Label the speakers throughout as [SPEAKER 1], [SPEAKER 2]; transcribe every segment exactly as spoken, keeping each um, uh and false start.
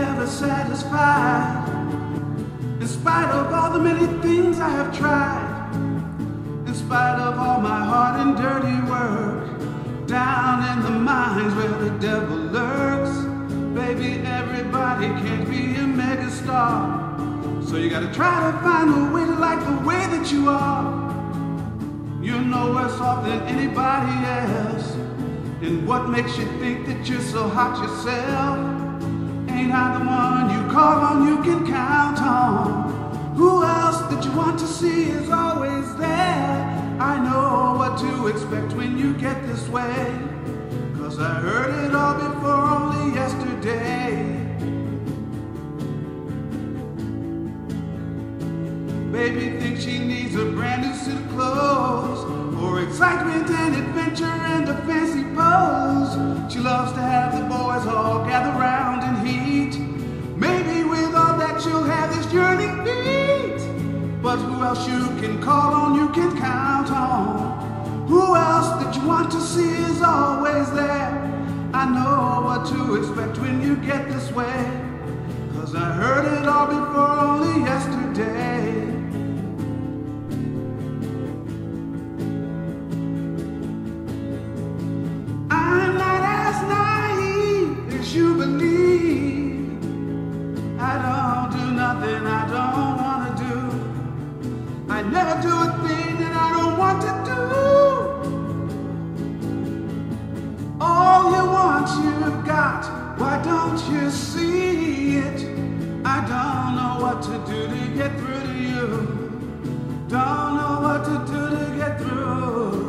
[SPEAKER 1] ever satisfied. In spite of all the many things I have tried, in spite of all my hard and dirty work, down in the mines where the devil lurks. Baby, everybody can't be a megastar, so you gotta try to find a way to like the way that you are. You're no worse off than anybody else. And what makes you think that you're so hot yourself? Ain't I the one you call on, you can count on? Who else that you want to see is always there. I know what to expect when you get this way, 'cause I heard it all before only yesterday. Baby thinks she needs a brand new suit of clothes, for excitement and adventure and a fancy pose. She loves to have the boys all gather round in heat. Maybe with all that she'll have this yearning beat. But who else you can call on, you can count on? Who else that you want to see is always there. I know what to expect when you get this way, 'cause I heard it all before only yesterday. You believe I don't do nothing I don't want to do. I never do a thing that I don't want to do. All you want you've got, why don't you see it? I don't know what to do to get through to you. Don't know what to do to get through.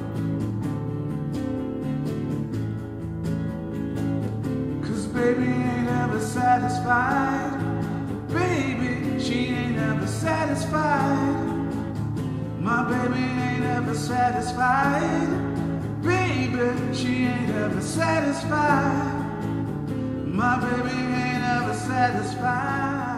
[SPEAKER 1] Baby ain't ever satisfied. Baby, she ain't ever satisfied. My baby ain't ever satisfied. Baby, she ain't ever satisfied. My baby ain't ever satisfied.